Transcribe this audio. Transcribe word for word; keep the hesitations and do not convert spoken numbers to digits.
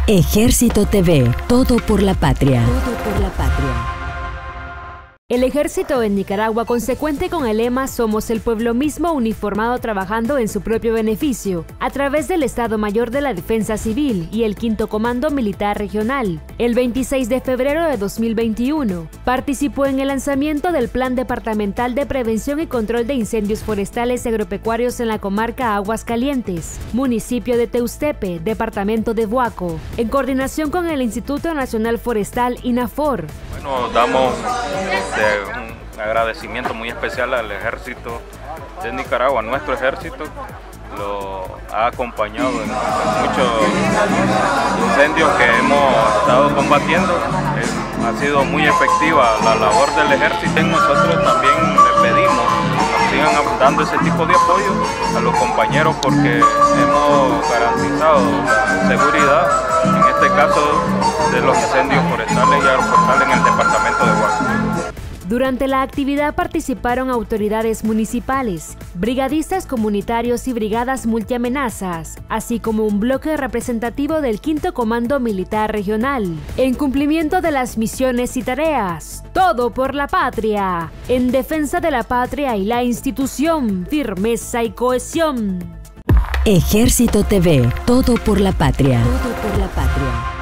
Ejército T V, todo por la patria. Todo por la patria. El ejército en Nicaragua, consecuente con el lema "Somos el pueblo mismo uniformado trabajando en su propio beneficio", a través del Estado Mayor de la Defensa Civil y el Quinto Comando Militar Regional, el veintiséis de febrero de dos mil veintiuno, participó en el lanzamiento del Plan Departamental de Prevención y Control de Incendios Forestales y Agropecuarios en la comarca Aguascalientes, municipio de Teustepe, departamento de Buaco, en coordinación con el Instituto Nacional Forestal INAFOR. Bueno, damos un agradecimiento muy especial al ejército de Nicaragua. Nuestro ejército lo ha acompañado en muchos incendios que hemos estado combatiendo. Eh, ha sido muy efectiva la labor del ejército. Nosotros también le pedimos que nos sigan dando ese tipo de apoyo a los compañeros porque hemos garantizado la seguridad, en este caso de los incendios forestales y agroforestales en el departamento de Buaco. Durante la actividad participaron autoridades municipales, brigadistas comunitarios y brigadas multiamenazas, así como un bloque representativo del Quinto Comando Militar Regional, en cumplimiento de las misiones y tareas. Todo por la patria, en defensa de la patria y la institución, firmeza y cohesión. Ejército T V, todo por la patria. Todo por la patria.